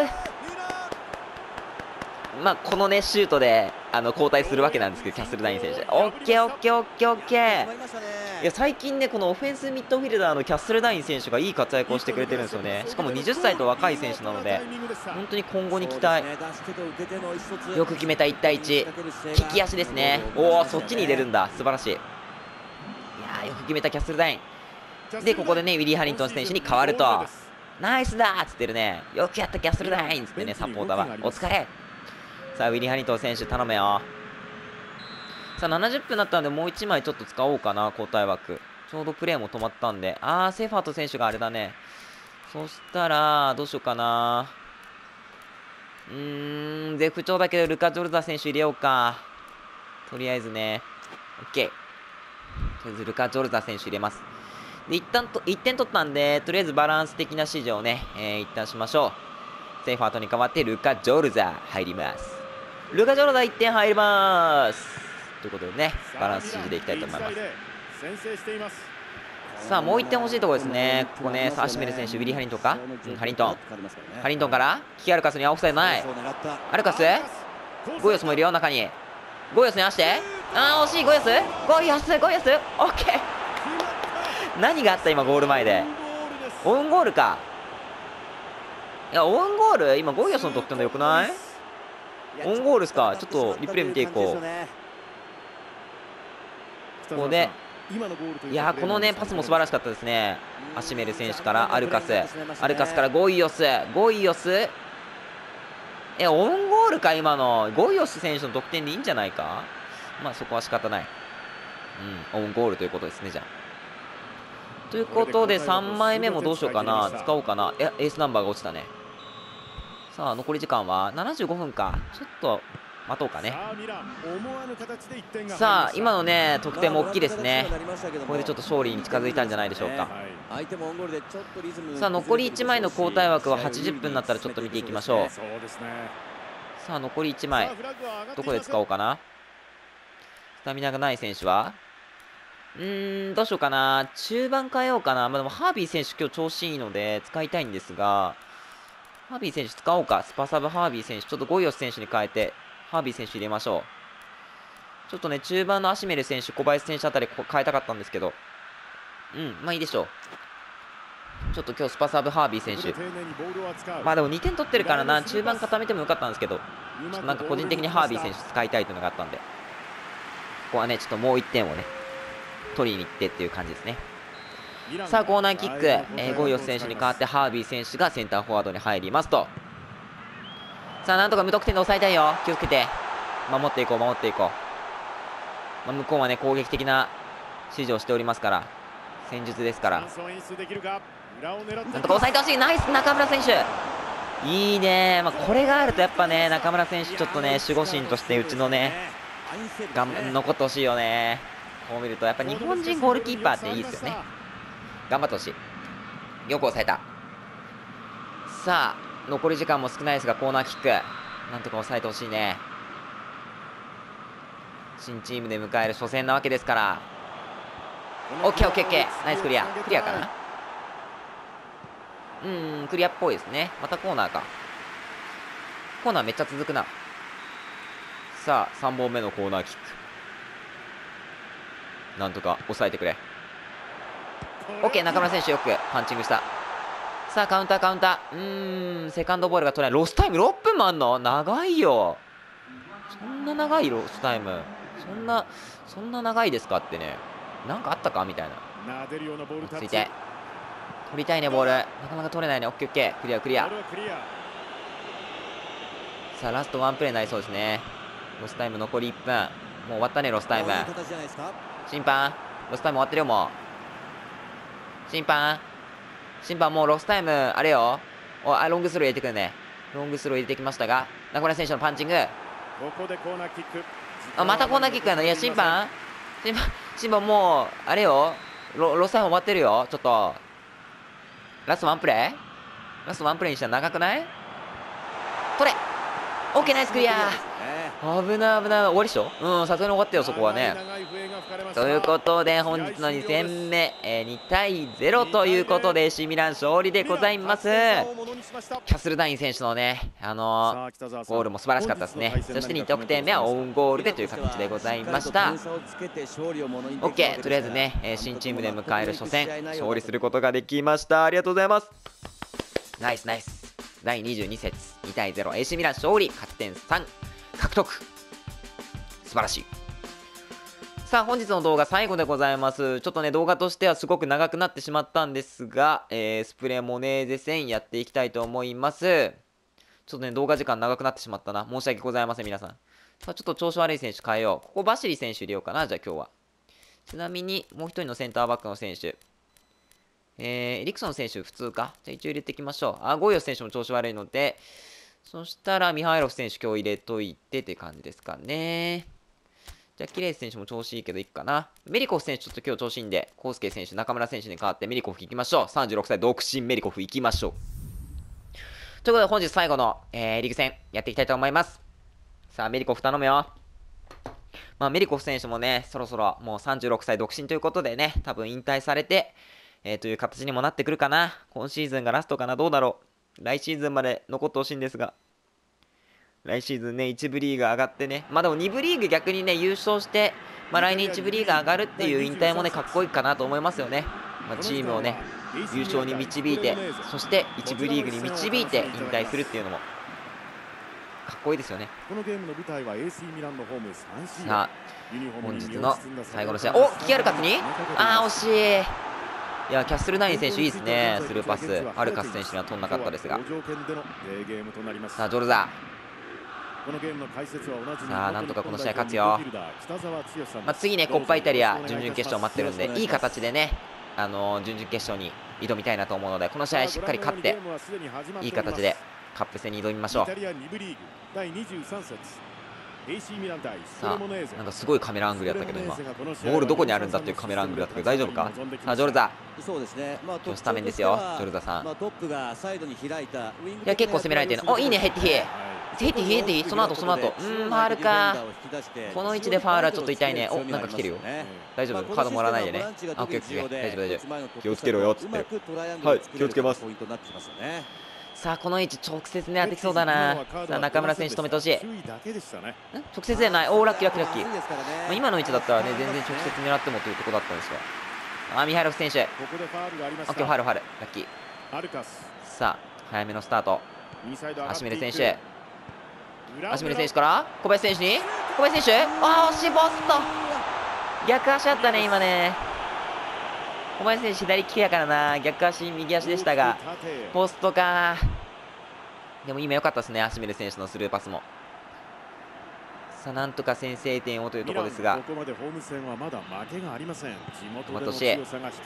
このねシュートで交代するわけなんですけど、キャッスルダイン選手 OK。 いや、最近ね、このオフェンスミッドフィルダーのキャッスルダイン選手がいい活躍をしてくれてるんですよね。しかも20歳と若い選手なので、本当に今後に期待。よく決めた1対1、利き足ですね。そっちに入れるんだ、素晴らしい。いやー、よく決めたキャッスルダインで、ここでねウィリー・ハリントン選手に変わると、ナイスだーっつってるね。よくやったキャッスルダインっつってね、サポーターはお疲れ。さあ、ウィリー・ハリントン選手頼むよ。さあ、70分になったのでもう1枚ちょっと使おうかな、交代枠。ちょうどプレーも止まったんで、セファート選手があれだね。そしたらどうしようかな。絶不調だけどルカ・ジョルダ選手入れようか、とりあえずね。 OK、 とりあえずルカ・ジョルダ選手入れます。で、1点取ったんで、とりあえずバランス的な指示をね、一旦しましょう。セファートに代わってルカ・ジョルダ入ります。ルカ・ジョルダ1点入りますということでね、バランス指示でいきたいと思います。さあ、もう1点欲しいところですね。ここね、さあ、アシメル選手、ウィリー・ハリントンか、ハリントンからキキアルカスにはオフサイドない。アルカス、ゴイオスもいるよ、中に。ゴイオスに合わせて、惜しい。ゴイオス OK。 何があった、今ゴール前で。オウンゴールか。いや、オウンゴール、今ゴイオスの得点でよくない？オウンゴールですか。ちょっとリプレイ見ていこう。ここで、いやー、このねパスも素晴らしかったですね。アシメル選手からアルカスからゴイオス。オウンゴールか。今のゴイオス選手の得点でいいんじゃないか。そこは仕方ない。オウンゴールということですね。じゃあ、ということで3枚目もどうしようかな、使おうかな。エースナンバーが落ちたね。さあ、残り時間は75分か。ちょっと待とうかね。さあ、今のね得点も大きいですね。これでちょっと勝利に近づいたんじゃないでしょうか。さあ、残り1枚の交代枠は80分になったらちょっと見ていきましょう。さあ、残り1枚どこで使おうかな。スタミナがない選手はどうしようかな。中盤変えようかな。でもハービー選手今日調子いいので使いたいんですが、ハービー選手使おうか。スパサブハービー選手、ちょっとゴイオス選手に変えてハービー選手入れましょちょっとね、中盤のアシメル選手、小林選手あたり変えたかったんですけど、まあいいでしょう。ちょっと今日スパサブハービー選手、まあでも2点取ってるからな、中盤固めてもよかったんですけど、ちょっとなんか個人的にハービー選手使いたいというのがあったんで、ここはね、ちょっともう1点をね、取りに行ってっていう感じですね。さあ、コーナーキック、ゴイヨス選手に代わってハービー選手がセンターフォワードに入りますと。さあ、なんとか無得点で抑えたいよ。気をつけて。守っていこう、守っていこう。向こうはね、攻撃的な指示をしておりますから、戦術ですから。なんとか抑えてほしい。ナイス、中村選手。いいね。これがあるとやっぱね、中村選手、ちょっとね、守護神としてうちのね、残ってほしいよね。こう見ると、やっぱ日本人ゴールキーパーっていいですよね。頑張ってほしい。よく抑えた。さあ、残り時間も少ないですが、コーナーキック。なんとか抑えてほしいね。新チームで迎える初戦なわけですから。オッケーオッケーオッケー。ナイスクリア。クリアかな。クリアっぽいですね。またコーナーか。コーナーめっちゃ続くな。さあ、3本目のコーナーキック。なんとか抑えてくれ。オッケー、中村選手よくパンチングした。さあ、カウンターカウンター。セカンドボールが取れない。ロスタイム6分もあんの？長いよ。そんな長いロスタイム。そんな長いですかってね。なんかあったかみたいな。落ち着いて。取りたいね、ボール。なかなか取れないね。オッケーオッケー。クリアクリア。さあ、ラストワンプレーになりそうですね。ロスタイム残り1分。もう終わったね、ロスタイム。審判、ロスタイム終わってるよ、もう。審判もうロスタイム、あれよ。ロングスロー入れてくるね。ロングスロー入れてきましたが、中村選手のパンチング。またコーナーキックやの。いや、審判もう、あれよ。ロスタイム終わってるよ。ちょっと。ラストワンプレーにしたら長くない？取れ！オッケー、ナイスクリア。危ない危ない。終わりっしょ？さすがに終わったよ、そこはね。ということで、本日の2戦目、2対0ということで、ACミラン勝利でございます。キャスルダイン選手のね、ゴールも素晴らしかったですね。そして2得点目はオウンゴールでという形でございました。OK、とりあえずね、新チームで迎える初戦、勝利することができました。ありがとうございます。ナイスナイス。第22節2対0、AC ミラン勝利、勝ち点3獲得。素晴らしい。さあ、本日の動画最後でございます。ちょっとね、動画としてはすごく長くなってしまったんですが、スプレーモネーゼ戦やっていきたいと思います。ちょっとね、動画時間長くなってしまったな。申し訳ございません、皆さん。ちょっと調子悪い選手変えよう。ここバシリ選手入れようかな、じゃあ今日は。ちなみに、もう一人のセンターバックの選手。エリクソン選手普通か。じゃあ一応入れていきましょう。ゴイヨス選手も調子悪いので、そしたらミハイロフ選手今日入れといてって感じですかね。じゃあキレイス選手も調子いいけどいいかな。メリコフ選手ちょっと今日調子いいんで、コウスケ選手、中村選手に代わってメリコフ行きましょう。36歳独身メリコフ行きましょう。ということで本日最後の、リーグ戦やっていきたいと思います。さあメリコフ頼むよ。メリコフ選手もね、そろそろもう36歳独身ということでね、多分引退されて、という形にもなってくるかな。今シーズンがラストかな。どうだろう。来シーズンまで残ってほしいんですが。来シーズンね、1部リーグ上がってね。でも2部リーグ逆にね、優勝して、来年1部リーグ上がるっていう引退もね、かっこいいかなと思いますよね。チームをね、優勝に導いて、そして1部リーグに導いて引退するっていうのも、かっこいいですよね。さあ、本日の最後の試合。キアルカスに惜しい。いや、キャッスルナイン選手いいですね。スルーパス。アルカス選手には取んなかったですが。さあ、ジョルザ。さあ、なんとかこの試合勝つよ。次ね、コッパイタリア準々決勝待ってるんで、いい形でね、準々決勝に挑みたいなと思うので、この試合しっかり勝って、いい形でカップ戦に挑みましょう。さあ、なんかすごいカメラアングルやったけど今、ボールどこにあるんだっていうカメラアングルだったけど大丈夫か。さあ、ジョルザ。今日スタメンですよ、ジョルザさん。いや、結構攻められてるの。いいね、ヘッティ。ヘッティ、その後。ファールか。この位置でファールはちょっと痛いね。なんか来てるよ。大丈夫、カードもらわないでね。大丈夫。気をつけろよっつって。はい、気をつけます。 さあこの位置直接狙ってきそうだな。さあ中村選手止めてほしい。直接じゃない。おおラッキーラッキーラッキー。まあ、今の位置だったらね全然直接狙ってもというところだったんですが、ミハイロフ選手、オッケー、ファウルラッキー。さあ早めのスタート。アシメル選手から小林選手に、小林選手、ああ惜しい、ポスト逆足あったね今ね。小林選手左利きやからな、逆足右足でしたがポストか。でも今良かったですね、アシメル選手のスルーパスも。さあなんとか先制点をというところですが、トマトシいい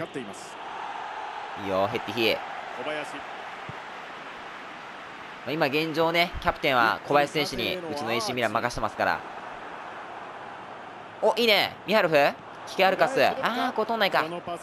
よ、ヘッティヒ。今現状ね、キャプテンは小林選手にうちの AC ミラン任せてますから。お、いいね、ミハイロフ、キケアルカス、こう通んないか。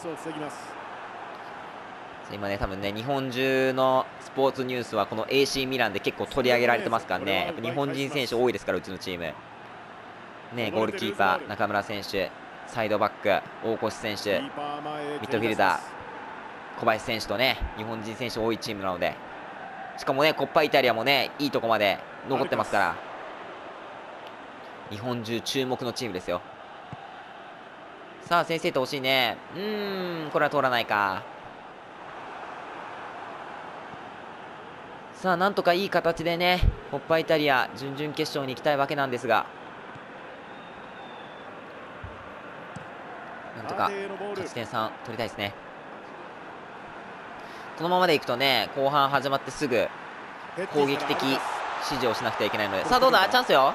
今ね、多分ね、日本中のスポーツニュースはこの AC ミランで結構取り上げられてますからね。やっぱ日本人選手多いですから、うちのチームね。ゴールキーパー中村選手、サイドバック大越選手、ミッドフィルダー小林選手とね、日本人選手多いチームなので、しかもねコッパイタリアもねいいとこまで残ってますから、日本中注目のチームですよ。さあ先制点欲しいね。これは通らないか。さあなんとかいい形でねコッパイタリア準々決勝に行きたいわけなんですが、なんとか勝ち点3取りたいですね。このままでいくとね、後半始まってすぐ攻撃的指示をしなくてはいけないので、さあどうだ、チャンスよ。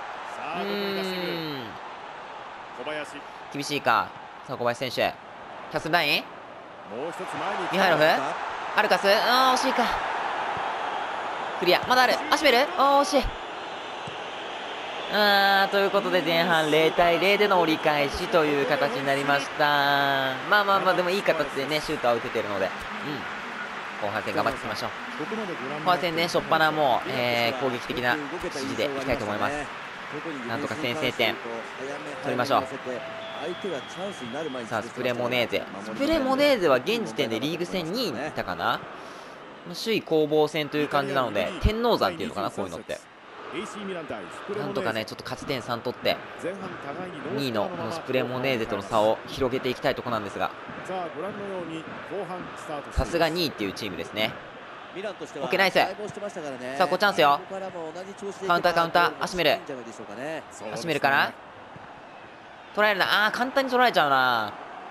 厳しいか。さあ小林選手、キャスルライン、ミハイロフ、アルカス、惜しいか。クリア、まだある、アシメル、惜しい。ということで前半0対0での折り返しという形になりました。まあでもいい形でねシュートは打ててるので、後半戦頑張っていきましょう。後半戦ね、初っ端もう、攻撃的な指示でいきたいと思います。なんとか先制点取りましょう。さあスプレモネーゼは現時点でリーグ戦2位にいたかな。首位攻防戦という感じなので、天王山っていうのかな、こういうのって。なんとかねちょっと勝ち点3取って2位のこのスプレモネーゼとの差を広げていきたいところなんですが、さすが2位っていうチームですね。オッケーナイス。さあこうチャンスよ。カウンターアシメルから取られるな。簡単に取られちゃうな。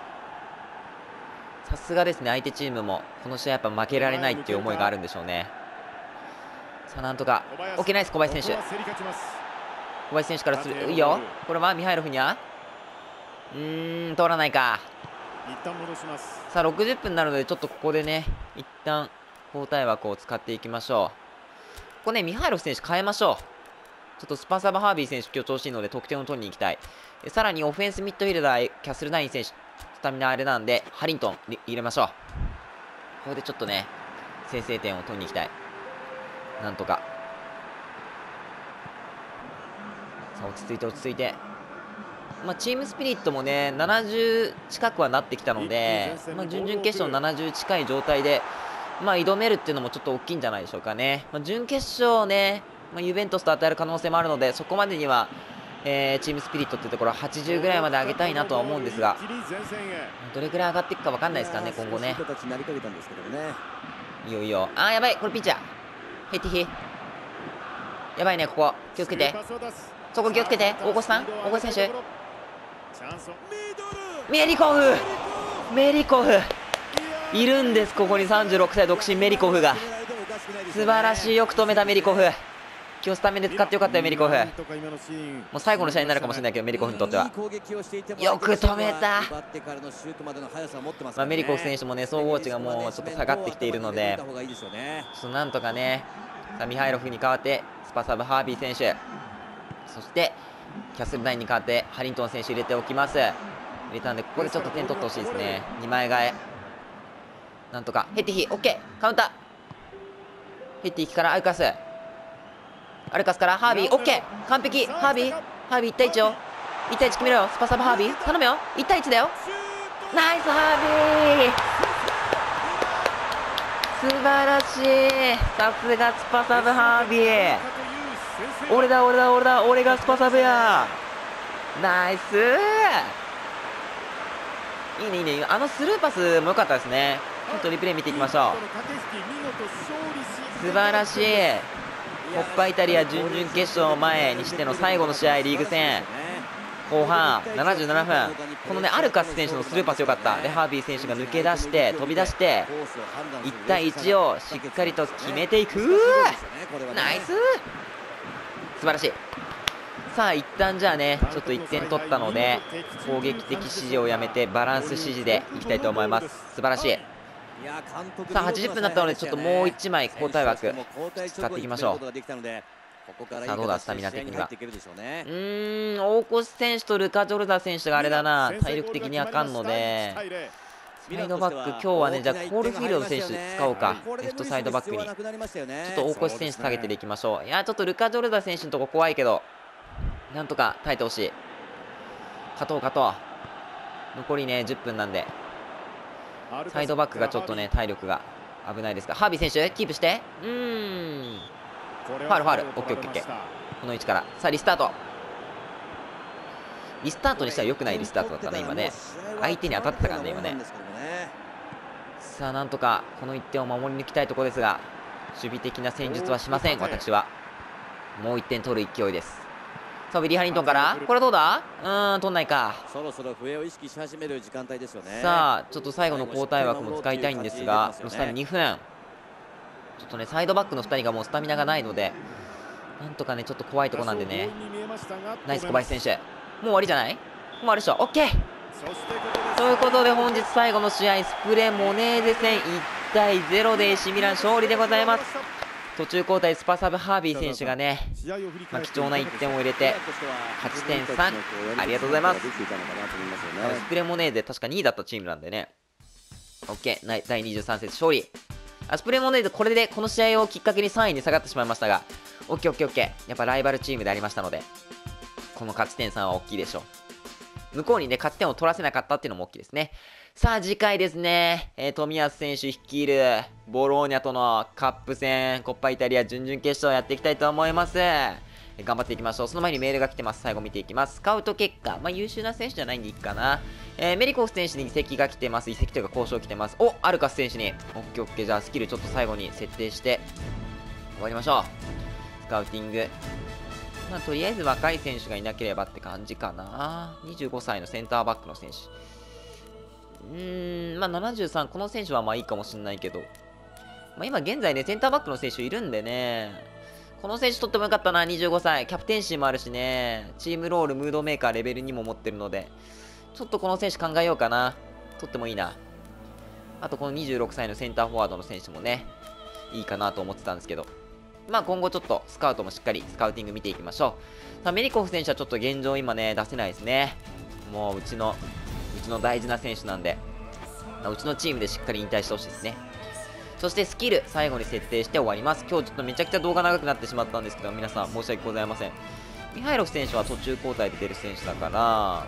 さすがですね、相手チームもこの試合やっぱ負けられないっていう思いがあるんでしょうね。さあなんとかオッケーナイス。小林選手からする、いいよ。これはミハイロフには通らないか。さあ60分になるので、ちょっとここでね一旦交代枠を使っていきましょう。ここねミハイロフ選手変えましょう。ちょっとスパサバハービー選手今日調子いいので得点を取りに行きたい。さらにオフェンスミッドフィルダーキャスルナイン選手スタミナあれなんでハリントン入れましょう。ここでちょっとね先制点を取りに行きたい。なんとかさあ落ち着いて、チームスピリットもね70近くはなってきたので、準々決勝70近い状態で挑めるっていうのもちょっと大きいんじゃないでしょうかね。準決勝ね、ユベントスと当たる可能性もあるので、そこまでには、チームスピリットっていうところは80ぐらいまで上げたいなとは思うんですが、どれぐらい上がっていくか分かんないですからね今後ね。いいよ。やばい、これピッチャーヘティヒやばいね。ここ気をつけて、そこ気をつけて。大越選手、メリコフいるんです。ここに36歳独身メリコフが素晴らしい。よく止めたメリコフ。今日スタメンで使ってよかったよメリコフ。もう最後の試合になるかもしれないけど、メリコフにとってはよく止めた。メリコフ選手もね総合値がもうちょっと下がってきているので、ちょっとなんとかね。さあミハイロフに代わってスパサブハービー選手、そしてキャスルナインに代わってハリントン選手入れておきます。入れたんでここでちょっと点取ってほしいですね。2枚替えなんとか。ヘッティヒオッケー、カウンターヘッティヒからアルカスからハービー、オッケー完璧。ハービー1対1よ。1対1決めろよ。スパサブハービー頼むよ。1対1だよ。ナイスハービー。 素晴らしい。さすがスパサブハービー。俺だ俺だ俺だ、俺がスパサブや。ナイス。いいねいいね。あのスルーパスも良かったですね。ちょっとリプレイ見ていきましょう。素晴らしい。コッパイタリア準々決勝前にしての最後の試合、リーグ戦後半77分、このねアルカス選手のスルーパス良かった。でハービー選手が抜け出して飛び出して1対1をしっかりと決めていく。ナイス、素晴らしい。さあ一旦じゃあねちょっと1点取ったので攻撃的指示をやめてバランス指示でいきたいと思います。素晴らしい。さあ80分になったのでちょっともう1枚交代枠使っていきましょう。さあどうだスタミナ的には。大越選手とルカ・ジョルダ選手があれだな、体力的にあかんのでサイドバック今日はね、じゃあコールフィールド選手使おうか。レフトサイドバックにちょっと大越選手下げていきましょう。いやちょっとルカ・ジョルダ選手のとこ怖いけどなんとか耐えてほしい。勝とう勝とう。残りね10分なんでサイドバックがちょっとね体力が危ないですが、ハービー選手キープして、ファールファール、オッケーオッケーオッケー。この位置からさあリスタート。リスタートにしては良くないリスタートだったね今ね。相手に当たってたからね今ね。さあなんとかこの1点を守り抜きたいところですが守備的な戦術はしません私は。もう1点取る勢いです。さあウィリー・ハリントンからこれはどうだ、取んないか。 そろそろ笛を意識し始める時間帯ですよね。 さあちょっと最後の交代枠も使いたいんですがロスタイム2分。ちょっとねサイドバックの2人がもうスタミナがないのでなんとかねちょっと怖いとこなんでね。ナイス小林選手、もう終わりじゃない、もう終わりでしょ。オッケーということで本日最後の試合スプレモネーゼ戦1対0でACミラン勝利でございます。途中交代スパサブハービー選手がね、貴重な1点を入れて勝ち点3、ありがとうございます。スプレモネーゼ確か2位だったチームなんでね。 OK 第23節勝利。スプレモネーゼこれでこの試合をきっかけに3位に下がってしまいましたが OKOKOK、 やっぱライバルチームでありましたのでこの勝ち点3は大きいでしょう。向こうにね勝ち点を取らせなかったっていうのも大きいですね。さあ次回ですね、冨安選手率いるボローニャとのカップ戦コッパイタリア準々決勝やっていきたいと思います。頑張っていきましょう。その前にメールが来てます。最後見ていきます。スカウト結果、優秀な選手じゃないんでいいかな。メリコフ選手に移籍が来てます。移籍というか交渉来てます。お、アルカス選手に。オッケーオッケー。じゃあスキルちょっと最後に設定して終わりましょう。スカウティング。とりあえず若い選手がいなければって感じかな。25歳のセンターバックの選手。73、この選手はいいかもしんないけど。今現在ね、センターバックの選手いるんでね。この選手取ってもよかったな、25歳。キャプテンシーもあるしね。チームロール、ムードメーカー、レベル2も持ってるので。ちょっとこの選手考えようかな。取ってもいいな。あとこの26歳のセンターフォワードの選手もね、いいかなと思ってたんですけど。今後ちょっとスカウトもしっかりスカウティング見ていきましょう。さあ、メリコフ選手はちょっと現状今ね、出せないですね。もううちの大事な選手なんで、うちのチームでしっかり引退してほしいですね。そしてスキル、最後に設定して終わります。今日ちょっとめちゃくちゃ動画長くなってしまったんですけど、皆さん申し訳ございません。ミハイロフ選手は途中交代で出る選手だから、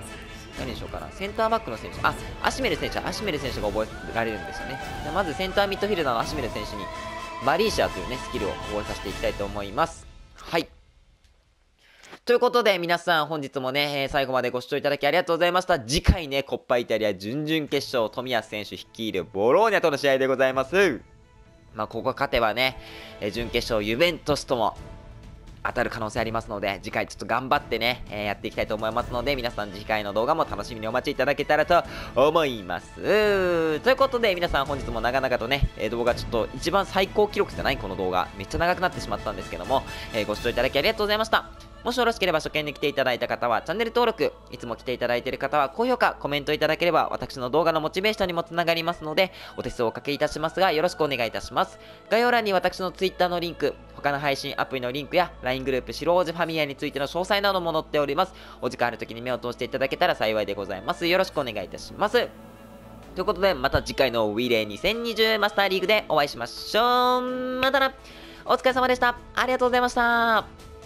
何にしようかな。センターバックの選手、アシメル選手が覚えられるんですよね。でまずセンターミッドフィルダーのアシメル選手に、マリーシャというね、スキルを覚えさせていきたいと思います。はい。ということで、皆さん本日もね、最後までご視聴いただきありがとうございました。次回ね、コッパイタリア準々決勝、冨安選手率いるボローニャとの試合でございます。ここ勝てばね、準決勝ユベントスとも当たる可能性ありますので、次回ちょっと頑張ってね、やっていきたいと思いますので、皆さん次回の動画も楽しみにお待ちいただけたらと思います。ということで、皆さん本日も長々とね、動画ちょっと一番最高記録じゃないこの動画、めっちゃ長くなってしまったんですけども、ご視聴いただきありがとうございました。もしよろしければ初見で来ていただいた方はチャンネル登録、いつも来ていただいている方は高評価、コメントいただければ私の動画のモチベーションにもつながりますので、お手数をおかけいたしますがよろしくお願いいたします。概要欄に私の Twitter のリンク、他の配信アプリのリンクや LINE グループ白王子ファミリアについての詳細なども載っております。お時間ある時に目を通していただけたら幸いでございます。よろしくお願いいたします。ということで、また次回のウィレー2020マスターリーグでお会いしましょう。またな。お疲れ様でした。ありがとうございました。